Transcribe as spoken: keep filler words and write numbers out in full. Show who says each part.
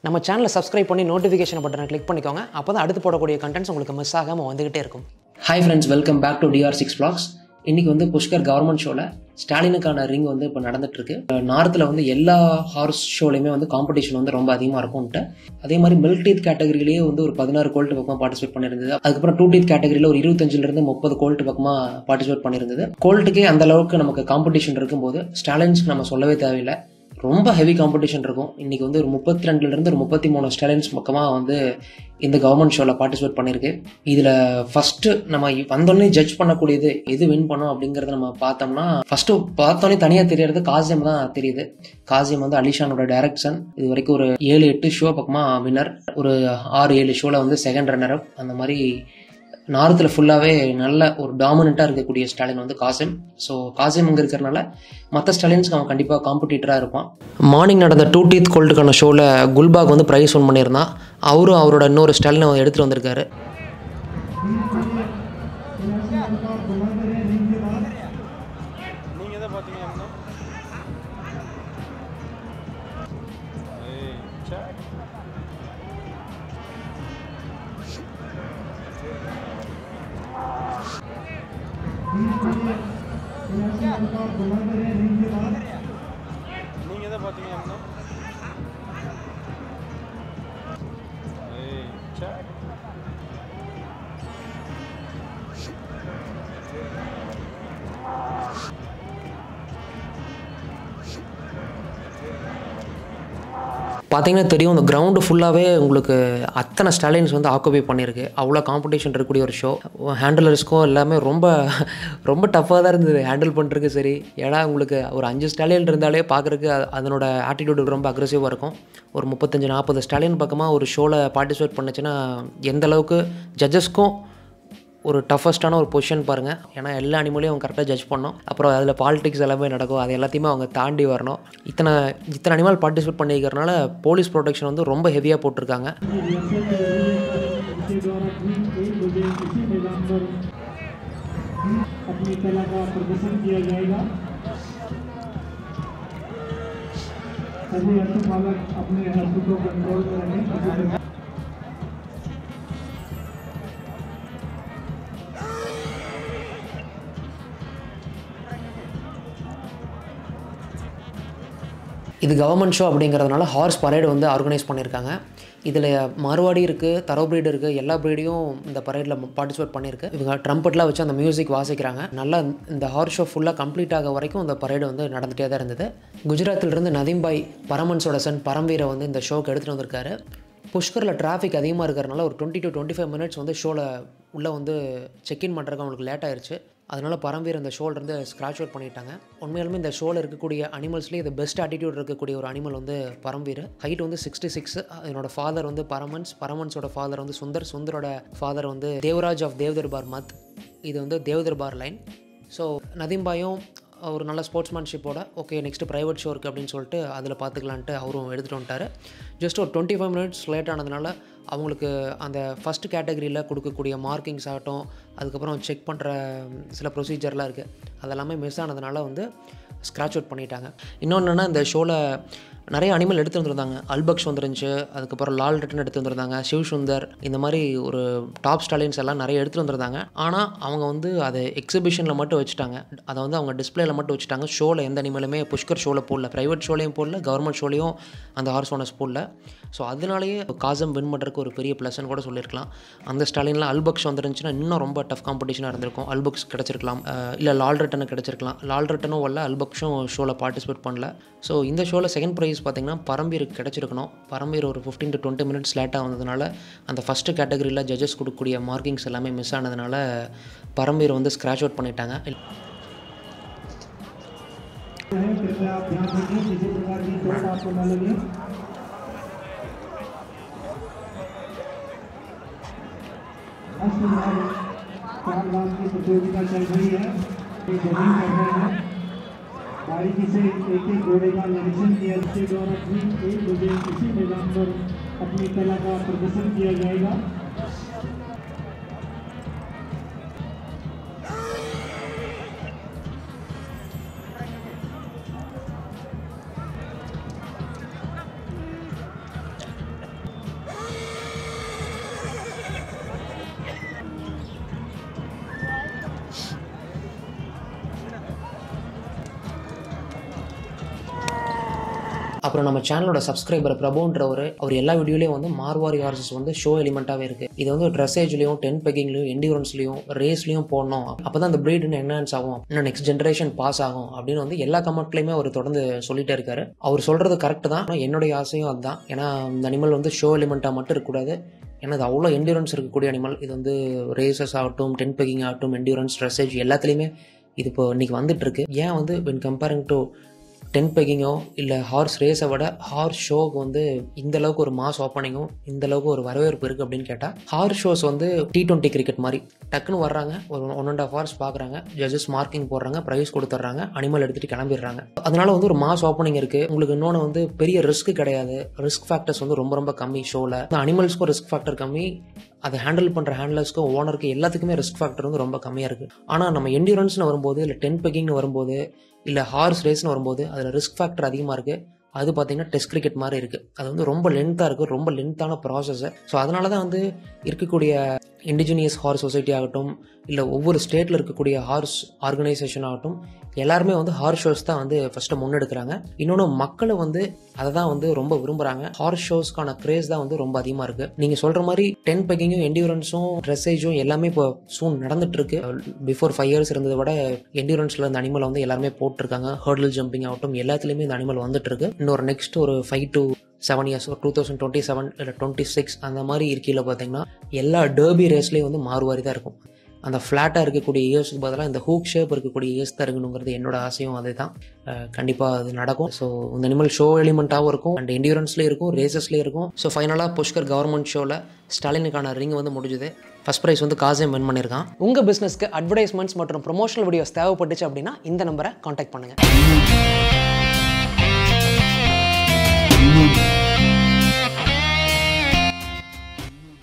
Speaker 1: நம்ம சேனலை சப்ஸ்கிரைப் பண்ணி நோட்டிஃபிகேஷன் பட்டனை கிளிக் பண்ணிக்கோங்க. அப்போ தான் அடுத்து போடக்கூடிய கண்டென்ட்ஸ் உங்களுக்கு மிஸ் ஆகாமல் வந்துகிட்டே இருக்கும். Hi friends, welcome back to T R six Vlogs. இன்றைக்கி வந்து புஷ்கர் கவர்மெண்ட் ஷோவில் ஸ்டாலினுக்கான ரிங் வந்து இப்போ நடந்துட்டுருக்கு. நார்த்தில் வந்து எல்லா ஹார்ஸ் ஷோலையுமே வந்து காம்படிஷன் வந்து ரொம்ப அதிகமாக இருக்கும்ட்டு. அதே மாதிரி மில்க் டீத் கேட்டகரியிலேயே வந்து ஒரு பதினாறு கோல்ட் பக்கமாக பார்ட்டிசிபேட் பண்ணியிருந்தது. அதுக்கப்புறம் டூ டீத் கேட்டகரியில் ஒரு இருபத்தஞ்சிலிருந்து முப்பது கோல்ட் பக்கமாக பார்ட்டிசிபேட் பண்ணியிருந்தது. கோல்ட்டுக்கே அந்த அளவுக்கு நமக்கு காம்படிஷன் இருக்கும்போது ஸ்டாலின்ஸ்க்கு நம்ம சொல்லவே தேவையில்லை, ரொம்ப ஹெவி காம்படிஷன் இருக்கும். இன்றைக்கி வந்து ஒரு முப்பத்தி ரெண்டுலேருந்து ஒரு முப்பத்தி மூணு ஸ்டாலின்ஸ் பக்கமாக வந்து இந்த கவர்மெண்ட் ஷோவில் பார்ட்டிசிபேட் பண்ணியிருக்கு. இதில் ஃபஸ்ட்டு நம்ம வந்தோடனே ஜட்ஜ் பண்ணக்கூடியது எது வின் பண்ணோம் அப்படிங்கிறத நம்ம பார்த்தோம்னா, ஃபஸ்ட்டு பார்த்தோன்னே தனியாக தெரியறது காசிம் தான் தெரியுது. காசிம் வந்து அலிஷானோட டைரக்ஷன். இது வரைக்கும் ஒரு ஏழு எட்டு ஷோ பக்கமாக வின்னர், ஒரு ஆறு ஏழு ஷோவில் வந்து செகண்ட் ரன்னர் அப். அந்த மாதிரி நார்த்தில் ஃபுல்லாகவே நல்ல ஒரு டாமினண்ட்டாக இருக்கக்கூடிய ஸ்டாலின் வந்து காசிம். ஸோ காசிம் அங்கே இருக்கிறனால மற்ற ஸ்டாலின்ஸ்க்கு அவன் கண்டிப்பாக காம்படிட்டராக இருப்பான். மார்னிங் நடந்த டூ டீத் கோல்டுக்கான ஷோவில் குல்பாக் வந்து ப்ரைஸ் ஒன் பண்ணியிருந்தான். அவரும் அவரோட இன்னொரு ஸ்டாலினை எடுத்துகிட்டு வந்திருக்காரு. பார்த்தீங்கன்னா தெரியும், இந்த கிரவுண்டு ஃபுல்லாகவே உங்களுக்கு அத்தனை ஸ்டாலின்ஸ் வந்து ஆக்குபை பண்ணியிருக்கு. அவ்வளோ காம்படிஷன் இருக்கக்கூடிய ஒரு ஷோ. ஹேண்டிலர்ஸ்க்கும் எல்லாமே ரொம்ப ரொம்ப டஃப்பாக தான் இருந்தது ஹேண்டில் பண்ணுறதுக்கு. சரி, ஏன்னா உங்களுக்கு ஒரு அஞ்சு ஸ்டாலின் இருந்தாலே பார்க்குறதுக்கு அதனோட ஆட்டிடியூடு ரொம்ப அக்ரெசிவாக இருக்கும். ஒரு முப்பத்தஞ்சு நாற்பது ஸ்டாலின் பக்கமாக ஒரு ஷோவில் பார்ட்டிசிபேட் பண்ணுச்சுன்னா எந்த அளவுக்கு ஜட்ஜஸ்க்கும் ஒரு டஃபஸ்ட்டான ஒரு பொசிஷன் பாருங்கள். ஏன்னா எல்லா அனிமலையும் அவங்க கரெக்டாக ஜட்ஜ் பண்ணணும். அப்புறம் அதில் பாலிடிக்ஸ் எல்லாமே நடக்கும். அது எல்லாத்தையுமே அவங்க தாண்டி வரணும். இத்தனை இத்தனை அனிமல் பார்ட்டிசிபேட் பண்ணிக்கிறதுனால போலீஸ் ப்ரொடெக்ஷன் வந்து ரொம்ப ஹெவியாக போட்டிருக்காங்க. இது கவர்மெண்ட் ஷோ அப்படிங்கிறதுனால ஹார்ஸ் பரேடு வந்து ஆர்கனைஸ் பண்ணியிருக்காங்க. இதில் மார்வாடி இருக்குது, தரோ ப்ரீடு இருக்குது, எல்லா ப்ரீடையும் இந்த பரேடில் பார்ட்டிசிபேட் பண்ணியிருக்கு. இவங்க ட்ரம்பட்லாம் வச்சு அந்த மியூசிக் வாசிக்கிறாங்க. நல்லா இந்த ஹார்ஸ் ஷோ ஃபுல்லாக கம்ப்ளீட் ஆக வரைக்கும் இந்த பரேடு வந்து நடந்துகிட்டே தான் இருந்தது. குஜராத்திலிருந்து நதீம் பாய் பரமன்ஸோட சன் பரம்வீரை வந்து இந்த ஷோக்கு எடுத்துகிட்டு வந்திருக்காரு. புஷ்கரில் டிராஃபிக் அதிகமாக இருக்கிறனால ஒரு twenty to twenty five minutes வந்து ஷோவில் உள்ளே வந்து செக்இன் பண்ணுறதுக்கு அவங்களுக்கு லேட் ஆயிடுச்சு. அதனால் பரம்வீர் இந்த ஷோலேருந்து ஸ்க்ராட்ச் அவுட் பண்ணிட்டாங்க. உண்மையாலுமே இந்த ஷோவில் இருக்கக்கூடிய அனிமல்ஸ்லேயே இது பெஸ்ட் ஆட்டிடியூட் இருக்கக்கூடிய ஒரு அனிமல் வந்து பரம்வீர். ஹைட் வந்து சிக்ஸ்டி சிக்ஸ். என்னோட ஃபாதர் வந்து பரமன்ஸ், பரமன்ஸோட ஃபாதர் வந்து சுந்தர், சுந்தரோட ஃபாதர் வந்து தேவராஜ் ஆஃப் தேவ்தர்பார் மத். இது வந்து தேவ்தர்பார் லைன். ஸோ நதீம்பாயும் ஒரு நல்ல ஸ்போர்ட்ஸ்மேன்ஷிப்போட ஓகே நெக்ஸ்ட்டு ப்ரைவேட் ஷோ இருக்குது அப்படின்னு சொல்லிட்டு அதில் பார்த்துக்கலான்ட்டு அவரும் எடுத்துகிட்டு வந்துட்டார். ஜஸ்ட் ஒரு டுவெண்ட்டி ஃபைவ் மினிட்ஸ் லேட் ஆனதுனால அவங்களுக்கு அந்த ஃபஸ்ட் கேட்டகரியில் கொடுக்கக்கூடிய மார்க்கிங்ஸ் ஆகட்டும், அதுக்கப்புறம் செக் பண்ணுற சில ப்ரொசீஜர்லாம் இருக்குது, அதெல்லாமே மிஸ் ஆனதுனால வந்து ஸ்க்ராட்ச் அவுட் பண்ணிட்டாங்க. இன்னொன்று என்னென்னா, இந்த ஷோவில் நிறைய அனிமல் எடுத்து வந்துருந்தாங்க. அல்பக்ஷ் வந்துருந்துச்சு, அதுக்கப்புறம் லால் ரிட்டன் எடுத்து வந்திருந்தாங்க, சிவ் சுந்தர், இந்த மாதிரி ஒரு டாப் ஸ்டாலின்ஸ் எல்லாம் நிறைய எடுத்துகிட்டு வந்திருந்தாங்க. ஆனால் அவங்க வந்து அதை எக்ஸிபிஷனில் மட்டும் வச்சுட்டாங்க. அதை வந்து அவங்க டிஸ்பிளேயில் மட்டும் வச்சுட்டாங்க. ஷோவில் எந்த அனிமலுமே புஷ்கர் ஷோவில் போடல, ப்ரைவேட் ஷோலையும் போடல, கவர்மெண்ட் ஷோலையும் அந்த ஹார்ஸ் ஓனர்ஸ் போடல. ஸோ அதனாலேயே காசம் வின் பண்ணுறதுக்கு ஒரு பெரிய ப்ளஸ்ன்னு கூட சொல்லியிருக்கலாம். அந்த ஸ்டாலினில் அல்பக்ஷ் வந்துருந்துச்சுன்னா இன்னும் ரொம்ப டஃப் காம்படிஷனாக இருந்திருக்கும். அல்பக்ஷ் கிடச்சிருக்கலாம், இல்லை லால் ரிட்டனு கிடச்சிருக்கலாம். லால் ரிட்டனும் வரல, அல்பக்ஷும் ஷோவில் பார்ட்டிசிபேட் பண்ணல. ஸோ இந்த ஷோவில் செகண்ட் ப்ரைஸ் பார்த்திங்கன்னா பரம்வீருக்கு கிடச்சிருக்கணும். பரம்வீர் ஒரு ஃபிஃப்டீன் டு டுவெண்ட்டி மினிட்ஸ் லேட்டாக வந்ததுனால அந்த ஃபஸ்ட்டு கேட்டகரியில் ஜட்ஜஸ் கொடுக்கக்கூடிய மார்க்கிங்ஸ் எல்லாமே மிஸ் ஆனதுனால பரம்வீர் வந்து ஸ்க்ராட்ச் அவுட் பண்ணிட்டாங்க.
Speaker 2: बारीकी से एक एक घोड़े का निरीक्षण किया, जिसके द्वारा ठीक एक बजे इसी मैदान पर अपनी कला का प्रदर्शन किया जाएगा।
Speaker 1: அப்புறம் நம்ம சேனலோட சப்ஸ்கிரைபர் பிரபுன்றவர் அவர் எல்லா வீடியோலையும் வந்து மார்வாரி ஹார்சஸ் வந்து ஷோ எலிமெண்ட்டாகவே இருக்குது. இது வந்து ட்ரெஸ்ஸேஜ்லையும் டென் பெக்கிங்லையும் எண்டியூரன்ஸ்லையும் ரேஸ்லையும் போடணும், அப்போ தான் அந்த ப்ரீட் இன்னும் என்ஹான்ஸ் ஆகும், இன்னும் நெக்ஸ்ட் ஜென்ரேஷன் பாஸ் ஆகும் அப்படின்னு வந்து எல்லா கமெண்ட்லையுமே அவர் தொடர்ந்து சொல்லிட்டே இருக்காரு. அவர் சொல்கிறது கரெக்ட் தான். என்னுடைய ஆசையும் அதுதான். ஏன்னா இந்த அனிமல் வந்து ஷோ எலிமெண்ட்டாக மட்டும் இருக்கக்கூடாது. ஏன்னா அது அவ்வளோ எண்டியூரன்ஸ் இருக்கக்கூடிய அனிமல். இது வந்து ரேசஸ் ஆகட்டும், டென் பெக்கிங் ஆகட்டும், எண்டியூரன்ஸ், ட்ரெஸ்ஸேஜ் எல்லாத்துலேயுமே இது இப்போ இன்றைக்கி வந்துட்டுருக்கு. ஏன் வந்து வென் கம்பேரிங் டு டென் பெக்கிங்கோ இல்லை ஹார்ஸ் ரேஸை விட ஹார்ஸ் ஷோக்கு வந்து இந்தளவுக்கு ஒரு மாஸ் ஓப்பனிங்கும் இந்தளவுக்கு ஒரு வரவேற்பு இருக்குது அப்படின்னு கேட்டால், ஹார்ஸ் ஷோஸ் வந்து டி டுவெண்ட்டி கிரிக்கெட் மாதிரி டக்குன்னு வர்றாங்க, ஒரு ஒன் அண்ட் ஆஃப் ஹவர்ஸ் பார்க்குறாங்க, ஜட்ஜஸ் மார்க்கிங் போடுறாங்க, ப்ரைஸ் கொடுத்துட்றாங்க, அனிமல் எடுத்துகிட்டு கிளம்பிடுறாங்க. அதனால வந்து ஒரு மாஸ் ஓப்பனிங் இருக்குது. உங்களுக்கு இன்னொன்று வந்து பெரிய ரிஸ்க் கிடையாது. ரிஸ்க் ஃபேக்டர்ஸ் வந்து ரொம்ப ரொம்ப கம்மி ஷோவில். அனிமல்ஸ்க்கும் ரிஸ்க் ஃபேக்டர் கம்மி, அதை ஹேண்டில் பண்ணுற ஹேண்ட்லர்ஸ்க்கும் ஓனருக்கு எல்லாத்துக்குமே ரிஸ்க் ஃபேக்டர் வந்து ரொம்ப கம்மியாக இருக்குது. ஆனால் நம்ம எண்டியூரன்ஸ்னு வரும்போது இல்லை டென் பெக்கிங்னு வரும்போது இல்லை ஹார்ஸ் ரேஸ்னு வரும்போது அதில் ரிஸ்க் ஃபேக்டர் அதிகமாக இருக்குது. அது பார்த்தீங்கன்னா டெஸ்ட் கிரிக்கெட் மாதிரி இருக்குது. அது வந்து ரொம்ப லென்த்தாக இருக்குது, ரொம்ப லென்த்தான ப்ராசஸ்ஸு. ஸோ அதனால தான் வந்து இருக்கக்கூடிய இண்டிஜினியஸ் ஹார்ஸ் சொசைட்டி ஆகட்டும் இல்லை ஒவ்வொரு ஸ்டேட்டில் இருக்கக்கூடிய ஹார்ஸ் ஆர்கனைசேஷன் ஆகட்டும் எல்லாருமே வந்து ஹார்ஸ் ஷோஸ் தான் வந்து ஃபஸ்ட்டு முன்னெடுக்கிறாங்க. இன்னொன்று மக்களை வந்து அதை தான் வந்து ரொம்ப விரும்புகிறாங்க. ஹார்ஸ் ஷோஸ்க்கான கிரேஸ் தான் வந்து ரொம்ப அதிகமாக இருக்குது. நீங்கள் சொல்கிற மாதிரி டென் பெக்கிங்கும் எண்டியூரன்ஸும் ட்ரெஸ்ஸேஜும் எல்லாமே இப்போ சூன் நடந்துட்டு இருக்கு. பிஃபோர் ஃபைவ் இயர்ஸ் இருந்ததை விட எண்டியூரன்ஸில் இந்த அனிமல் வந்து எல்லாருமே போட்டிருக்காங்க. ஹர்டில் ஜம்பிங் ஆகட்டும் எல்லாத்துலேயுமே இந்த அனிமல் வந்துட்டு இருக்கு. இன்னொரு நெக்ஸ்ட் ஒரு ஃபைவ் டு செவன் இயர்ஸ் ஒரு டூ தௌசண்ட் டுவெண்ட்டி செவன் இல்லை டுவெண்ட்டி சிக்ஸ் அந்த மாதிரி இருக்கையில் பார்த்தீங்கன்னா எல்லா டர்பி ரேஸ்லேயும் வந்து மார்வாரி தான் இருக்கும். அந்த ஃப்ளாட்டாக இருக்கக்கூடிய இயர்ஸ்க்கு பதிலாக இந்த ஹூக் ஷேப் இருக்கக்கூடிய இயர்ஸ் தான் இருக்கணுங்கிறது என்னோட ஆசையும் அதே தான். கண்டிப்பாக அது நடக்கும். ஸோ இந்த அனிமல் ஷோ எலிமெண்ட்டாகவும் இருக்கும் அண்ட் எண்டியூரன்ஸ்லேயும் இருக்கும், ரேசஸ்லேயும் இருக்கும். ஸோ ஃபைனலாக புஷ்கர் கவர்மெண்ட் ஷோவில் ஸ்டாலினுக்கான ரிங் வந்து முடிஞ்சுது. ஃபர்ஸ்ட் ப்ரைஸ் வந்து காசிம் வின் பண்ணியிருக்கான். உங்கள் பிஸ்னஸ்க்கு அட்வர்டைஸ்மெண்ட்ஸ் மற்றும் ப்ரொமோஷனல் வீடியோஸ் தேவைப்பட்டுச்சு அப்படின்னா இந்த நம்பரை காண்டாக்ட் பண்ணுங்கள்.